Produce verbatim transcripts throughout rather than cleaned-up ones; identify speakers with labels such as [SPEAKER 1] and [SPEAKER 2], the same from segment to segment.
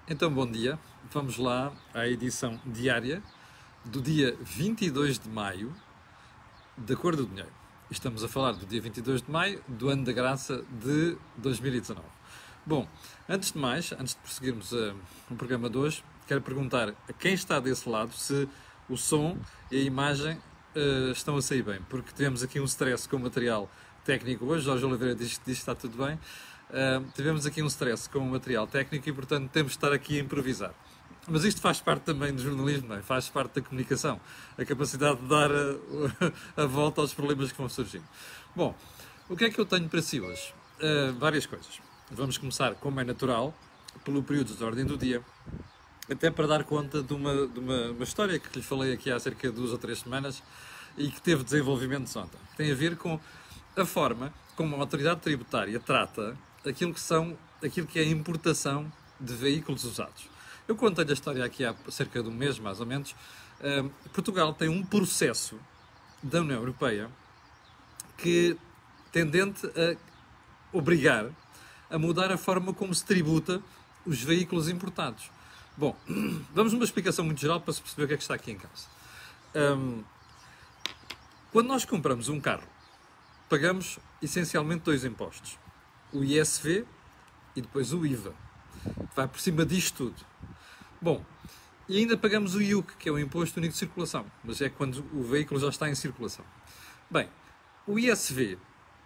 [SPEAKER 1] Então, bom dia. Vamos lá à edição diária do dia vinte e dois de maio, da Cor do Dinheiro. Estamos a falar do dia vinte e dois de maio do ano da graça de dois mil e dezanove. Bom, antes de mais, antes de prosseguirmos uh, no programa de hoje, quero perguntar a quem está desse lado se o som e a imagem uh, estão a sair bem, porque tivemos aqui um stress com o material técnico hoje. Jorge Oliveira diz, diz que está tudo bem. Uh, tivemos aqui um stress com o material técnico e, portanto, temos de estar aqui a improvisar. Mas isto faz parte também do jornalismo, não é? Faz parte da comunicação, a capacidade de dar a, a volta aos problemas que vão surgindo. Bom, o que é que eu tenho para si hoje? Uh, várias coisas. Vamos começar, como é natural, pelo período de ordem do dia, até para dar conta de uma, de uma, uma história que lhe falei aqui há cerca de duas ou três semanas e que teve desenvolvimento ontem. Tem a ver com a forma como a autoridade tributária trata aquilo que, são, aquilo que é a importação de veículos usados. Eu contei-lhe a história aqui há cerca de um mês, mais ou menos. Uh, Portugal tem um processo da União Europeia que tendente a obrigar a mudar a forma como se tributa os veículos importados. Bom, vamos numa explicação muito geral para se perceber o que é que está aqui em causa. Um, quando nós compramos um carro, pagamos essencialmente dois impostos. O I S V e depois o I V A. Vai por cima disto tudo. Bom, e ainda pagamos o I U C, que é o Imposto Único de Circulação, mas é quando o veículo já está em circulação. Bem, o I S V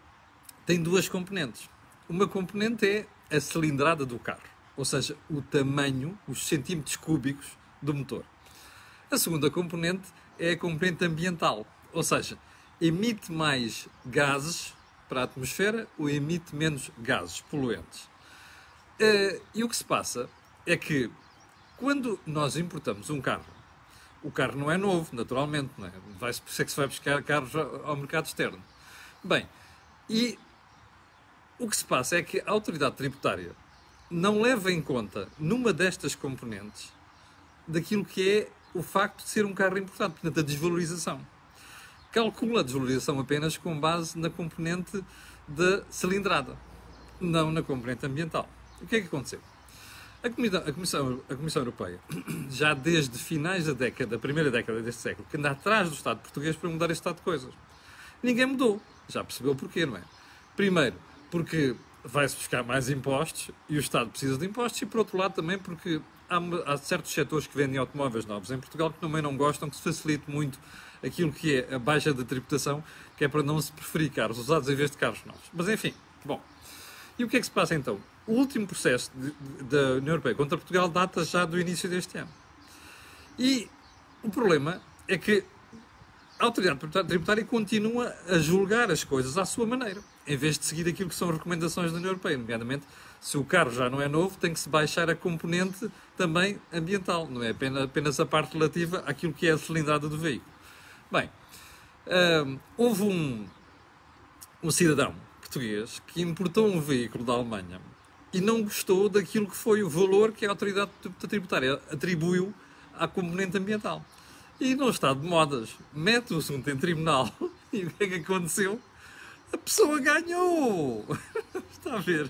[SPEAKER 1] tem duas componentes. Uma componente é a cilindrada do carro, ou seja, o tamanho, os centímetros cúbicos do motor. A segunda componente é a componente ambiental, ou seja, emite mais gases para a atmosfera ou emite menos gases poluentes. E o que se passa é que quando nós importamos um carro, o carro não é novo, naturalmente, não é? Vai-se, por isso é que se vai buscar carros ao mercado externo. Bem, e o que se passa é que a autoridade tributária não leva em conta, numa destas componentes, daquilo que é o facto de ser um carro importado, portanto, a desvalorização. Calcula a desvalorização apenas com base na componente da cilindrada, não na componente ambiental. O que é que aconteceu? A Comissão, a Comissão, a Comissão Europeia, já desde finais da década, da primeira década deste século, que anda atrás do Estado português para mudar este estado de coisas. Ninguém mudou. Já percebeu porquê, não é? Primeiro, porque vai-se buscar mais impostos e o Estado precisa de impostos, e por outro lado também porque há, há certos setores que vendem automóveis novos em Portugal que também não gostam que se facilite muito aquilo que é a baixa da tributação, que é para não se preferir carros usados em vez de carros novos. Mas enfim, bom. E o que é que se passa então? O último processo de, de, da União Europeia contra Portugal data já do início deste ano. E o problema é que a autoridade tributária continua a julgar as coisas à sua maneira, em vez de seguir aquilo que são as recomendações da União Europeia. Nomeadamente, se o carro já não é novo, tem que se baixar a componente também ambiental, não é apenas, apenas a parte relativa àquilo que é a cilindrada do veículo. Bem, hum, houve um, um cidadão português que importou um veículo da Alemanha e não gostou daquilo que foi o valor que a autoridade tributária atribuiu à componente ambiental. E não está de modas. Mete o assunto em tribunal e o que é que aconteceu? A pessoa ganhou! Está a ver?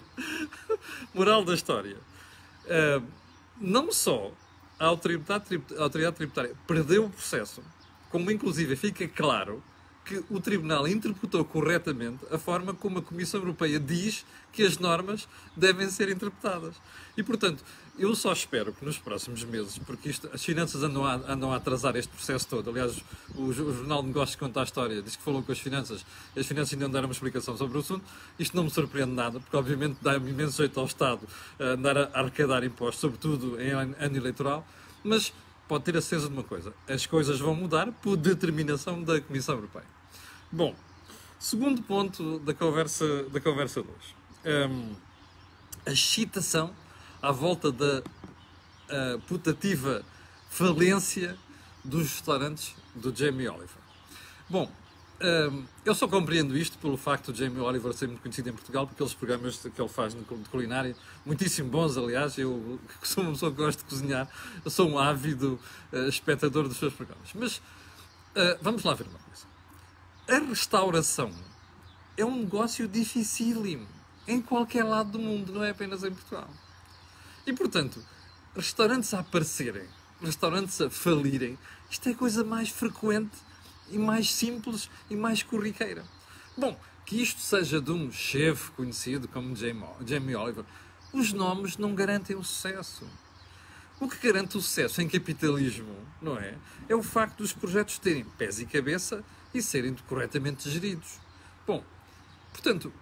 [SPEAKER 1] Moral da história. Uh, não só a autoridade, a autoridade tributária perdeu o processo, como inclusive fica claro que o Tribunal interpretou corretamente a forma como a Comissão Europeia diz que as normas devem ser interpretadas. E, portanto, eu só espero que nos próximos meses, porque isto, as finanças andam a, andam a atrasar este processo todo. Aliás, o, o Jornal de Negócios conta a história, diz que falou com as finanças, e as finanças ainda não deram uma explicação sobre o assunto. Isto não me surpreende nada, porque obviamente dá imenso jeito ao Estado a andar a arrecadar impostos, sobretudo em ano eleitoral, mas pode ter a certeza de uma coisa: as coisas vão mudar por determinação da Comissão Europeia. Bom, segundo ponto da conversa, da conversa de hoje. Um, a excitação à volta da uh, putativa falência dos restaurantes do Jamie Oliver. Bom, um, eu só compreendo isto pelo facto de Jamie Oliver ser muito conhecido em Portugal, porque aqueles programas que ele faz de culinária, muitíssimo bons, aliás. Eu, que sou uma pessoa que gosta de cozinhar, eu sou um ávido uh, espectador dos seus programas. Mas uh, vamos lá ver uma coisa. A restauração é um negócio dificílimo em qualquer lado do mundo, não é apenas em Portugal. E, portanto, restaurantes a aparecerem, restaurantes a falirem, isto é a coisa mais frequente e mais simples e mais corriqueira. Bom, que isto seja de um chefe conhecido como Jamie Oliver, os nomes não garantem o sucesso. O que garante o sucesso em capitalismo, não é? É o facto dos projetos terem pés e cabeça e serem corretamente geridos. Bom, portanto,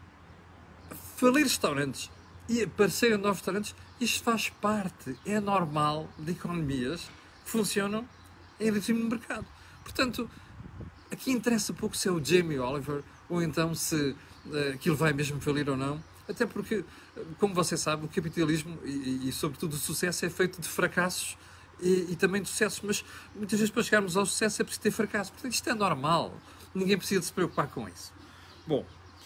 [SPEAKER 1] falir restaurantes e aparecerem novos restaurantes, isto faz parte, é normal de economias que funcionam em regime de mercado. Portanto, aqui interessa pouco se é o Jamie Oliver ou então se uh, aquilo vai mesmo falir ou não. Até porque, como você sabe, o capitalismo e, e sobretudo o sucesso é feito de fracassos e, e também de sucessos. Mas muitas vezes para chegarmos ao sucesso é preciso ter fracasso. Portanto, isto é normal. Ninguém precisa de se preocupar com isso. Bom,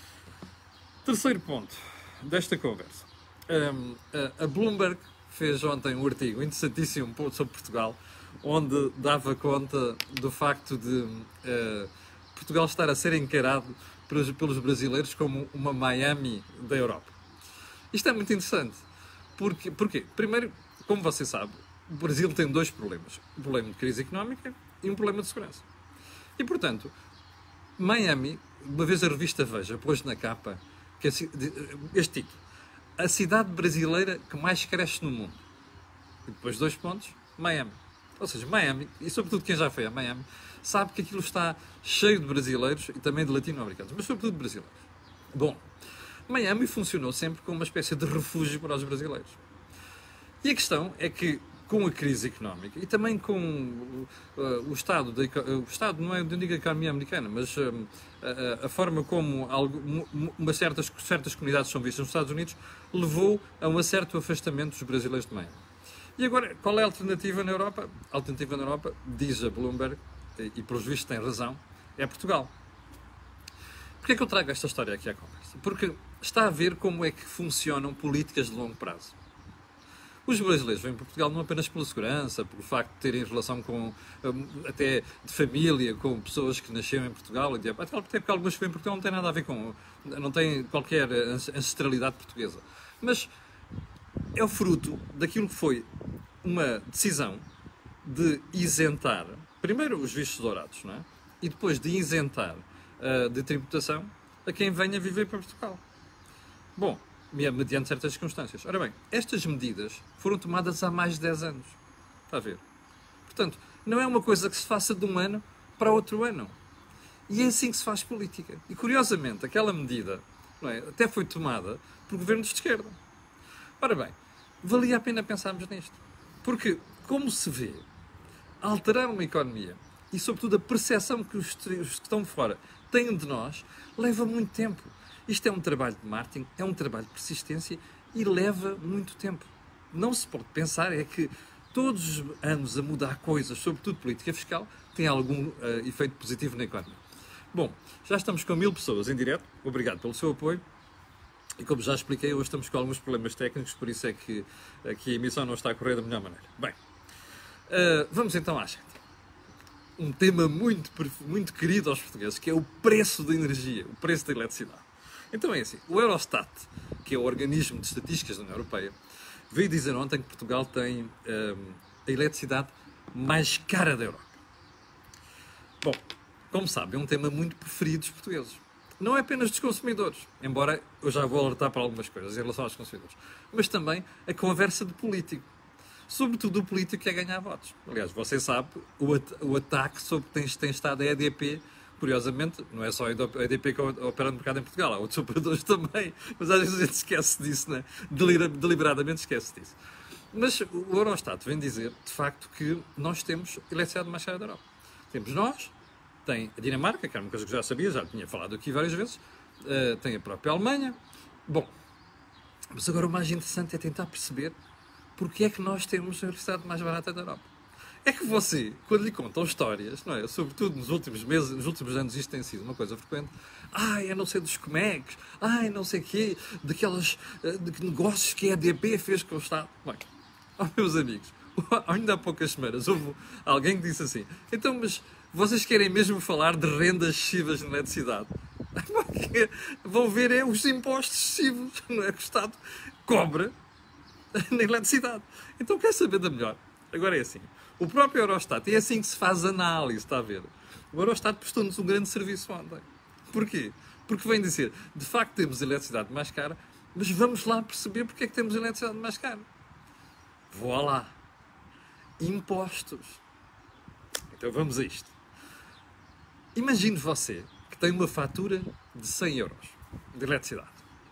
[SPEAKER 1] terceiro ponto desta conversa. Um, a, a Bloomberg fez ontem um artigo interessantíssimo sobre Portugal, onde dava conta do facto de uh, Portugal estar a ser encarado pelos, pelos brasileiros como uma Miami da Europa. Isto é muito interessante. Porque, porquê? Primeiro, como você sabe, o Brasil tem dois problemas. Um problema de crise económica e um problema de segurança. E, portanto, Miami, uma vez a revista Veja pôs na capa que este título: a cidade brasileira que mais cresce no mundo. E depois dois pontos, Miami. Ou seja, Miami, e sobretudo quem já foi a Miami, sabe que aquilo está cheio de brasileiros e também de latino-americanos, mas sobretudo de brasileiros. Bom, Miami funcionou sempre como uma espécie de refúgio para os brasileiros. E a questão é que, com a crise económica e também com uh, o Estado, da, uh, o Estado não é de a economia americana, mas uh, a, a forma como algo, uma certas, certas comunidades são vistas nos Estados Unidos, levou a um certo afastamento dos brasileiros de Miami. E agora, qual é a alternativa na Europa? A alternativa na Europa, diz a Bloomberg, e, e pelos vistos tem razão, é Portugal. Porquê é que eu trago esta história aqui à conversa? Porque está a ver como é que funcionam políticas de longo prazo. Os brasileiros vêm para Portugal não apenas pela segurança, pelo facto de terem relação com, até de família, com pessoas que nasceram em Portugal, até porque algumas que vêm em Portugal não têm nada a ver com, não têm qualquer ancestralidade portuguesa. Mas é o fruto daquilo que foi uma decisão de isentar, primeiro os vistos dourados, não é? E depois de isentar uh, de tributação a quem venha viver para Portugal. Bom, mediante certas circunstâncias. Ora bem, estas medidas foram tomadas há mais de dez anos. Está a ver? Portanto, não é uma coisa que se faça de um ano para outro ano. E é assim que se faz política. E, curiosamente, aquela medida, não é, até foi tomada por governos de esquerda. Ora bem, valia a pena pensarmos nisto. Porque, como se vê, alterar uma economia e, sobretudo, a percepção que os que estão fora têm de nós, leva muito tempo. Isto é um trabalho de marketing, é um trabalho de persistência e leva muito tempo. Não se pode pensar é que todos os anos a mudar coisas, sobretudo política fiscal, tem algum uh, efeito positivo na economia. Bom, já estamos com mil pessoas em direto. Obrigado pelo seu apoio. E como já expliquei, hoje estamos com alguns problemas técnicos, por isso é que aqui a emissão não está a correr da melhor maneira. Bem, uh, vamos então à gente. Um tema muito, muito querido aos portugueses, que é o preço da energia, o preço da eletricidade. Então é assim, o Eurostat, que é o organismo de estatísticas da União Europeia, veio dizer ontem que Portugal tem um, a eletricidade mais cara da Europa. Bom, como sabem, é um tema muito preferido dos portugueses. Não é apenas dos consumidores, embora eu já vou alertar para algumas coisas em relação aos consumidores, mas também a conversa de político. Sobretudo o político que é ganhar votos. Aliás, você sabe, o, at o ataque sobre quem tem, tem estado a E D P, curiosamente, não é só a E D P que opera no mercado em Portugal, há outros operadores também, mas às vezes a gente esquece disso, né? Delira, deliberadamente esquece disso. Mas o Eurostat vem dizer, de facto, que nós temos eletricidade mais cara da Europa. Temos nós, tem a Dinamarca, que era uma coisa que eu já sabia, já tinha falado aqui várias vezes, uh, tem a própria Alemanha. Bom, mas agora o mais interessante é tentar perceber porque é que nós temos a eletricidade mais barata da Europa. É que você, quando lhe contam histórias, não é? Sobretudo nos últimos meses, nos últimos anos, isto tem sido uma coisa frequente. Ai, eu não sei dos comex, ai, não sei o quê, daquelas de negócios que a E D P fez com o Estado. Bem, oh, meus amigos, ainda há poucas semanas houve alguém que disse assim: então, mas vocês querem mesmo falar de rendas excessivas na eletricidade? Vão ver é os impostos excessivos, não é? Que o Estado cobra na eletricidade. Então quer saber da melhor? Agora é assim. O próprio Eurostat, é assim que se faz análise, está a ver? O Eurostat prestou-nos um grande serviço ontem. Porquê? Porque vem dizer, de facto temos eletricidade mais cara, mas vamos lá perceber porque é que temos eletricidade mais cara. Vou lá. Impostos. Então vamos a isto. Imagine você que tem uma fatura de cem euros de eletricidade.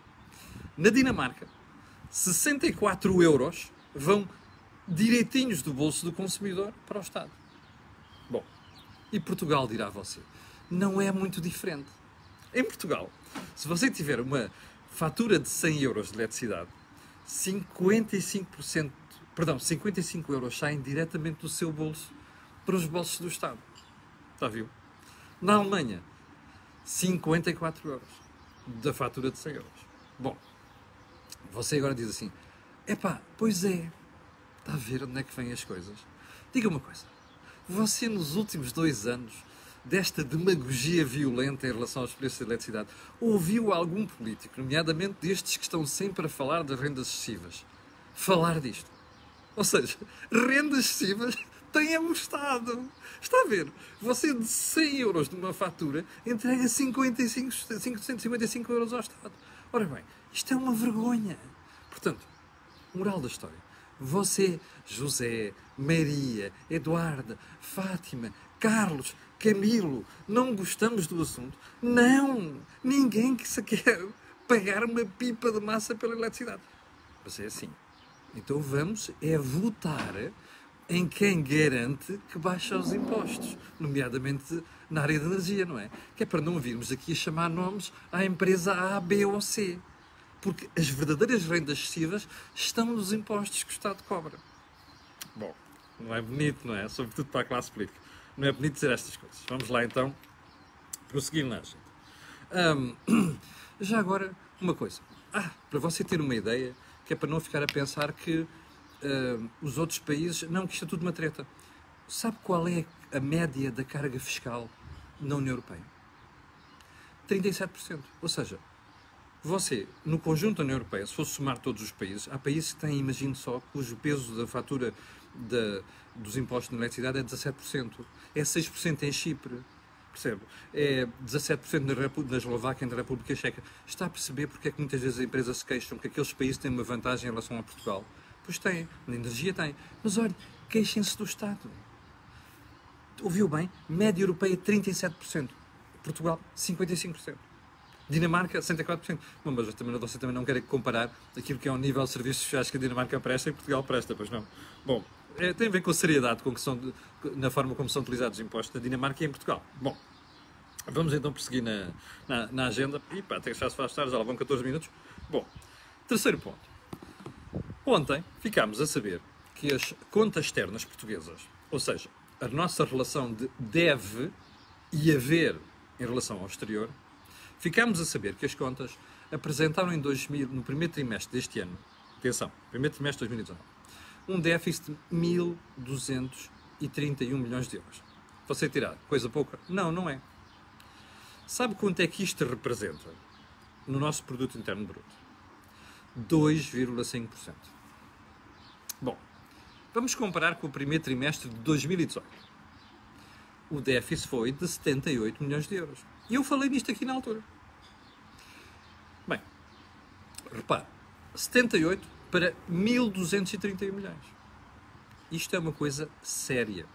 [SPEAKER 1] Na Dinamarca, sessenta e quatro euros vão direitinhos do bolso do consumidor para o Estado. Bom, e Portugal, dirá você, não é muito diferente. Em Portugal, se você tiver uma fatura de cem euros de eletricidade, cinquenta e cinco por cento, perdão, cinquenta e cinco euros saem diretamente do seu bolso para os bolsos do Estado. Está a ver? Na Alemanha, cinquenta e quatro euros da fatura de cem euros. Bom, você agora diz assim, epá, pois é, está a ver onde é que vêm as coisas? Diga uma coisa, você nos últimos dois anos desta demagogia violenta em relação aos preços da eletricidade, ouviu algum político, nomeadamente destes que estão sempre a falar das rendas excessivas, falar disto? Ou seja, rendas excessivas tem o Estado. Está a ver? Você de cem euros de uma fatura entrega cinquenta e cinco, cinquenta e cinquenta e cinco euros ao Estado. Ora bem, isto é uma vergonha. Portanto, moral da história. Você, José, Maria, Eduarda, Fátima, Carlos, Camilo, não gostamos do assunto? Não! Ninguém que se quer pagar uma pipa de massa pela eletricidade. Mas é assim. Então vamos é votar em quem garante que baixa os impostos, nomeadamente na área da energia, não é? Que é para não virmos aqui a chamar nomes à empresa A, B ou C. Porque as verdadeiras rendas excessivas estão nos impostos que o Estado cobra. Bom, não é bonito, não é? Sobretudo para a classe política. Não é bonito dizer estas coisas. Vamos lá então prosseguir na agenda. Um, já agora, uma coisa. Ah, para você ter uma ideia, que é para não ficar a pensar que uh, os outros países... Não, que isto é tudo uma treta. Sabe qual é a média da carga fiscal na União Europeia? trinta e sete por cento. Ou seja, você, no conjunto da União Europeia, se fosse somar todos os países, há países que têm, imagine só, cujo peso da fatura da, dos impostos na eletricidade é dezassete por cento. É seis por cento em Chipre, percebe? É dezassete por cento na, Repu na Eslováquia e na República Checa. Está a perceber porque é que muitas vezes as empresas se queixam que aqueles países têm uma vantagem em relação a Portugal? Pois têm, na energia têm. Mas olha, queixem-se do Estado. Ouviu bem? Média europeia trinta e sete por cento. Portugal, cinquenta e cinco por cento. Dinamarca, sessenta e quatro por cento. Bom, mas também, você também não quer comparar aquilo que é o nível de serviços sociais que a Dinamarca presta e Portugal presta, pois não. Bom, é, tem a ver com a seriedade com que são, de, na forma como são utilizados os impostos na Dinamarca e em Portugal. Bom, vamos então prosseguir na, na, na agenda. E pá, até que já se faz tarde, já lá vão catorze minutos. Bom, terceiro ponto. Ontem ficámos a saber que as contas externas portuguesas, ou seja, a nossa relação de deve e haver em relação ao exterior, ficámos a saber que as contas apresentaram em dois mil, no primeiro trimestre deste ano, atenção, primeiro trimestre de dois mil e dezanove, um déficit de mil duzentos e trinta e um milhões de euros. Você tirar coisa pouca? Não, não é. Sabe quanto é que isto representa no nosso produto interno bruto? dois vírgula cinco por cento. Bom, vamos comparar com o primeiro trimestre de dois mil e dezoito. O déficit foi de setenta e oito milhões de euros. E eu falei nisto aqui na altura. Bem, repare, setenta e oito para mil duzentos e trinta e um milhões. Isto é uma coisa séria.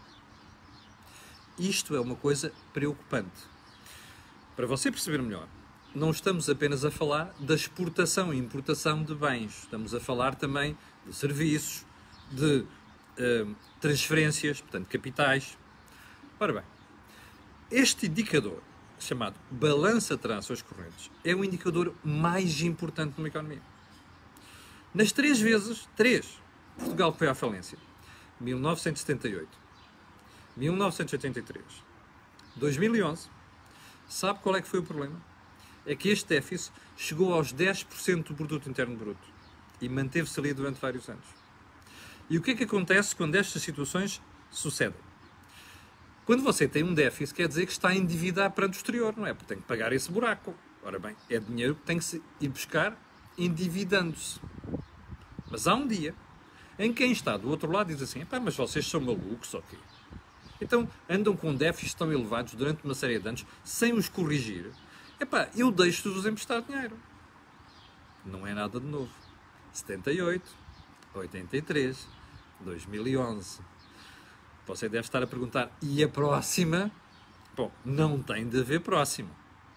[SPEAKER 1] Isto é uma coisa preocupante. Para você perceber melhor, não estamos apenas a falar da exportação e importação de bens. Estamos a falar também de serviços, de uh, transferências, portanto, capitais. Ora bem, este indicador, chamado balança de transações correntes, é o indicador mais importante numa economia. Nas três vezes, três, Portugal foi à falência. mil novecentos e setenta e oito, mil novecentos e oitenta e três, dois mil e onze. Sabe qual é que foi o problema? É que este déficit chegou aos dez por cento do produto interno bruto e manteve-se ali durante vários anos. E o que é que acontece quando estas situações sucedem? Quando você tem um déficit, quer dizer que está a endividar perante o exterior, não é? Porque tem que pagar esse buraco. Ora bem, é dinheiro que tem que se ir buscar endividando-se. Mas há um dia em que quem está do outro lado diz assim, epá, mas vocês são malucos ou quê? Então andam com déficits tão elevados durante uma série de anos sem os corrigir. Epá, eu deixo-vos emprestar dinheiro. Não é nada de novo. setenta e oito, oitenta e três, dois mil e onze. Você deve estar a perguntar, e a próxima? Bom, não tem de haver próxima.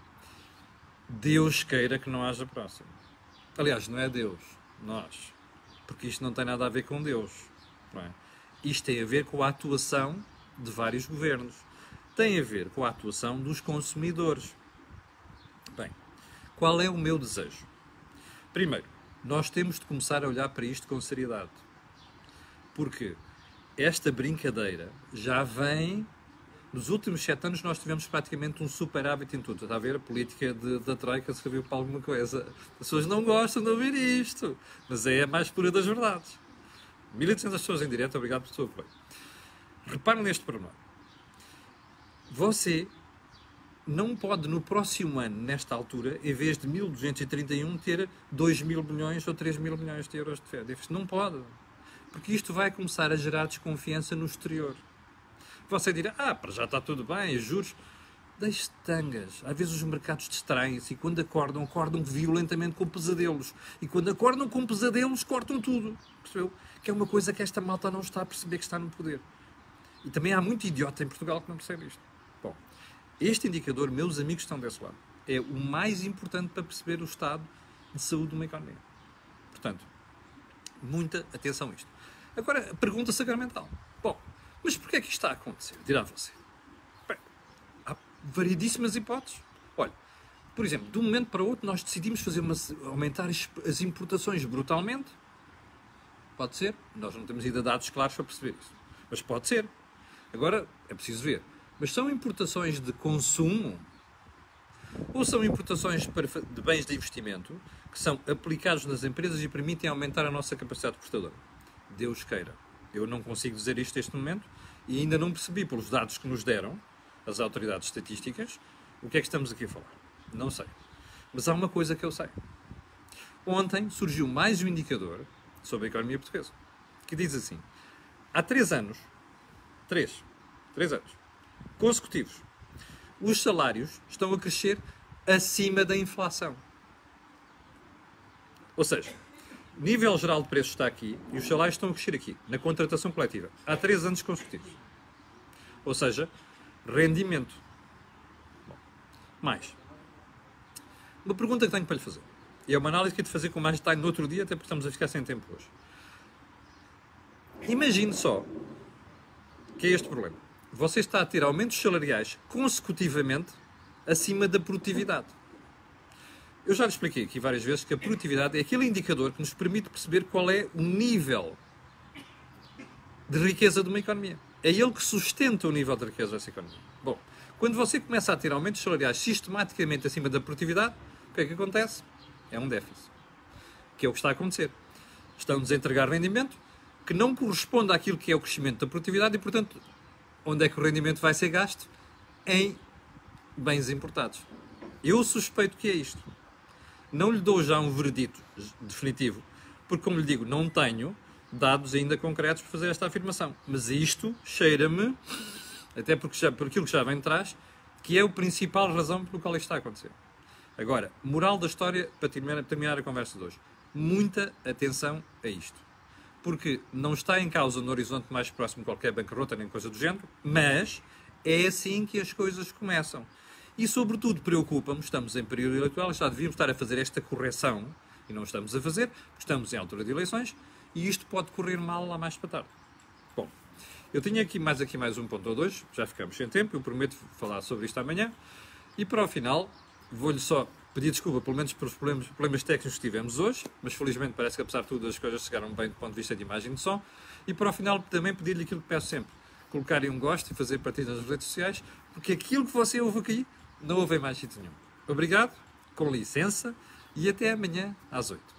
[SPEAKER 1] Deus queira que não haja próxima. Aliás, não é Deus, nós. Porque isto não tem nada a ver com Deus. Não é? Isto tem a ver com a atuação de vários governos. Tem a ver com a atuação dos consumidores. Bem, qual é o meu desejo? Primeiro, nós temos de começar a olhar para isto com seriedade. Porque esta brincadeira já vem... Nos últimos sete anos nós tivemos praticamente um superávit em tudo. Está a ver? A política de, da Troika serviu para alguma coisa. As pessoas não gostam de ouvir isto. Mas é a mais pura das verdades. mil e duzentas pessoas em direto, obrigado pelo seu apoio. Reparem neste pormenor. Você não pode no próximo ano, nesta altura, em vez de mil duzentos e trinta e um, ter dois mil milhões ou três mil milhões de euros de déficit. Não pode. Porque isto vai começar a gerar desconfiança no exterior. Você dirá, ah, para já está tudo bem, juros. Deixe tangas. Às vezes os mercados distraem-se e quando acordam, acordam violentamente com pesadelos. E quando acordam com pesadelos, cortam tudo. Percebeu? Que é uma coisa que esta malta não está a perceber que está no poder. E também há muito idiota em Portugal que não percebe isto. Bom, este indicador, meus amigos estão desse lado, é o mais importante para perceber o estado de saúde de uma economia. Portanto, muita atenção a isto. Agora, a pergunta sacramental. Bom, mas porquê é que isto está a acontecer? Dirá você. Bem, há variedíssimas hipóteses. Olha, por exemplo, de um momento para o outro nós decidimos fazer uma, aumentar as importações brutalmente. Pode ser. Nós não temos ainda dados claros para perceber isso. Mas pode ser. Agora, é preciso ver. Mas são importações de consumo ou são importações de bens de investimento que são aplicados nas empresas e permitem aumentar a nossa capacidade exportadora? Deus queira. Eu não consigo dizer isto neste momento e ainda não percebi, pelos dados que nos deram as autoridades estatísticas, o que é que estamos aqui a falar. Não sei. Mas há uma coisa que eu sei. Ontem surgiu mais um indicador sobre a economia portuguesa, que diz assim, há três anos, três, três anos, consecutivos, os salários estão a crescer acima da inflação. Ou seja, o nível geral de preços está aqui e os salários estão a crescer aqui, na contratação coletiva, há três anos consecutivos. Ou seja, rendimento. Bom, mais. Uma pergunta que tenho para lhe fazer. E é uma análise que é de fazer com mais detalhe no outro dia, até porque estamos a ficar sem tempo hoje. Imagine só que é este problema. Você está a ter aumentos salariais consecutivamente acima da produtividade. Eu já lhe expliquei aqui várias vezes que a produtividade é aquele indicador que nos permite perceber qual é o nível de riqueza de uma economia. É ele que sustenta o nível de riqueza dessa economia. Bom, quando você começa a ter aumentos salariais sistematicamente acima da produtividade, o que é que acontece? É um déficit. Que é o que está a acontecer. Estão-nos a entregar rendimento que não corresponde àquilo que é o crescimento da produtividade e, portanto, onde é que o rendimento vai ser gasto? Em bens importados. Eu suspeito que é isto. Não lhe dou já um veredito definitivo, porque, como lhe digo, não tenho dados ainda concretos para fazer esta afirmação. Mas isto cheira-me, até porque já, por aquilo que já vem de trás, que é a principal razão pelo qual isto está a acontecer. Agora, moral da história, para terminar, terminar a conversa de hoje. Muita atenção a isto. Porque não está em causa no horizonte mais próximo qualquer bancarrota nem coisa do género, mas é assim que as coisas começam. E, sobretudo, preocupa-me, estamos em período eleitoral, já devíamos estar a fazer esta correção, e não estamos a fazer, porque estamos em altura de eleições, e isto pode correr mal lá mais para tarde. Bom, eu tenho aqui mais, aqui mais um ponto ou dois, já ficamos sem tempo, eu prometo falar sobre isto amanhã, e para o final, vou-lhe só pedir desculpa, pelo menos pelos problemas, problemas técnicos que tivemos hoje, mas felizmente parece que, apesar de tudo, as coisas chegaram bem do ponto de vista de imagem e de som, e para o final também pedir-lhe aquilo que peço sempre, colocarem um gosto e fazer partilha nas redes sociais, porque aquilo que você ouve aqui, não houve em mais sítio nenhum. Obrigado, com licença, e até amanhã às oito.